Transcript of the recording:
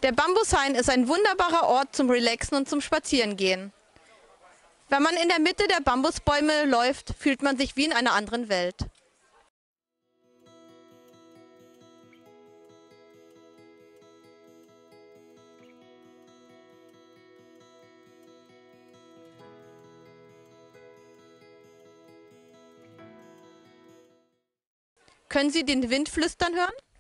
Der Bambushain ist ein wunderbarer Ort zum Relaxen und zum Spazierengehen. Wenn man in der Mitte der Bambusbäume läuft, fühlt man sich wie in einer anderen Welt. Können Sie den Wind flüstern hören?